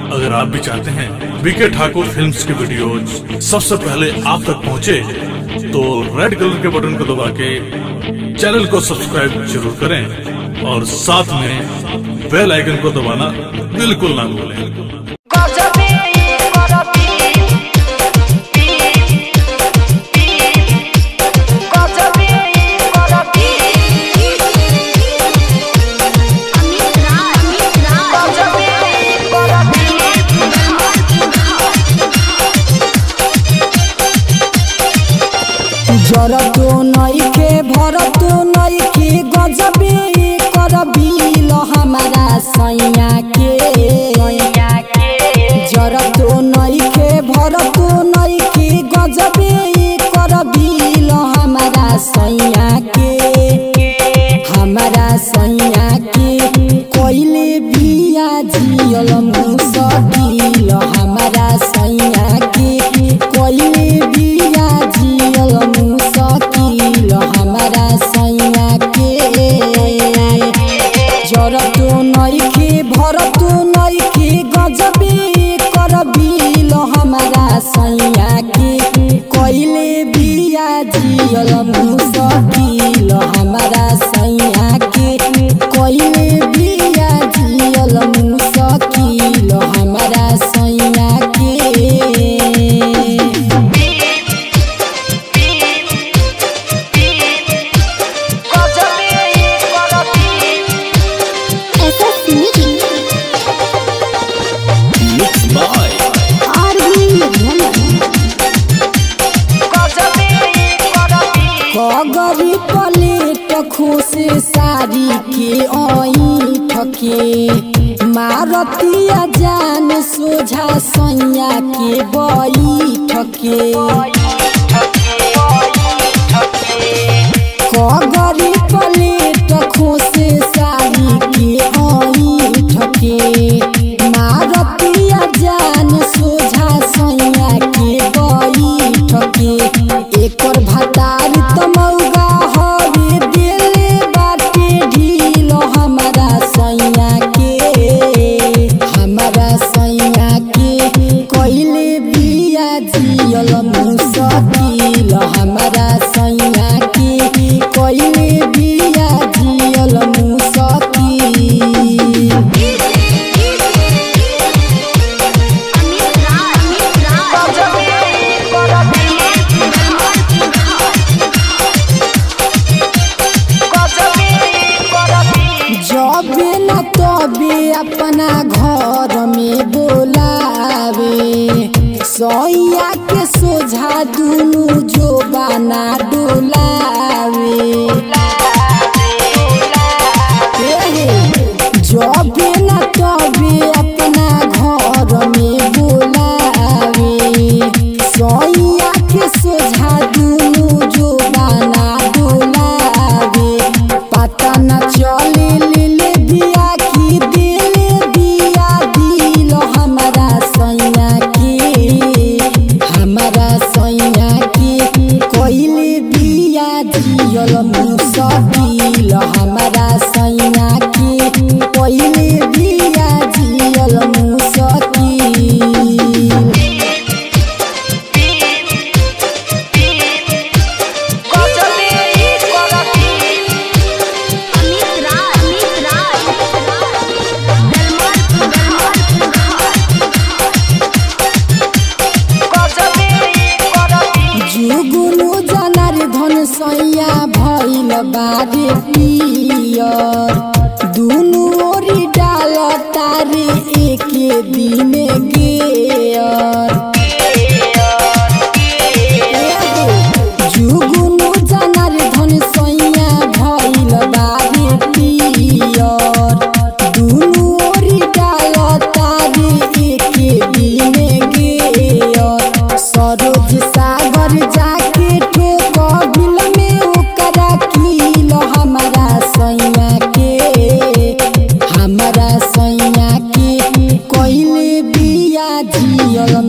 अगर आप भी चाहते हैं बीके ठाकुर फिल्म्स की वीडियोज सबसे पहले आप तक पहुंचे, तो रेड कलर के बटन को दबा के चैनल को सब्सक्राइब जरूर करें और साथ में बेल आइकन को दबाना बिल्कुल ना भूलें। जरतो नइखे भरतो नइखे गजबे करबिल हमारा सैया के जरतो नइखे भरतो नइखे गजबे करबिल हमारा सैया के कोइले बिया जियल मुसकिल हमारा सैया के कोइले बिया जियल मुसकिल हमारा सैया के जरतो नइखे भरतो नइखे गजबे करबिल हमारा सैया के कोइले बिया जियल मुसकिल हमारा सैया के कोइले बिया जियल मुसकिल हमारा सैया के। कगरी प्लेट खोसे सारी के ऐठ के मारतिया जान सोझा सैया के बैठ के कगरी प्लेट खोसे सारी के ऐठ के मारतिया जान सोझा सैया के बैठ के एकर भतार तमौगा हवे दिले बाटे ढील हमारा सैया के कोइले बिया जियल मुसकिल हमारा सैया के कोइले बिया जियल मुसकिल। जबे न तबे अपना घर में बोलावे सैया के सोझा दुनु जो बना डोलावे जबे न तबे अपना घर में बोलावे सैया के सोझा दुनु जो बना डोलावे पता न चले जियल मुसकिल हमारा सैया के कोइले बिया जियल मुसकिल। जुगुनु जनार्दन सैया भइल बारे पियर दुनु ओरी डाल तारे एके दिन गेयर जुगुनु जनार्दन सैया भइल बारे पियर दुनु ओरी डाल तारे एके दिन गेयर सरोज सागर जाके ठोकबिल में ओकरा किल हमारा सैया के कोइले बिया जियल